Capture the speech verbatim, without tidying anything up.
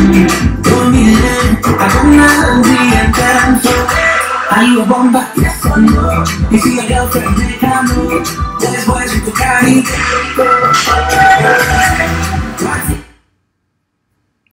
Dormir, alguna día tanto. Are you a bomba? Yes or no? You see your girlfriend, they can't know. Después de tu carita.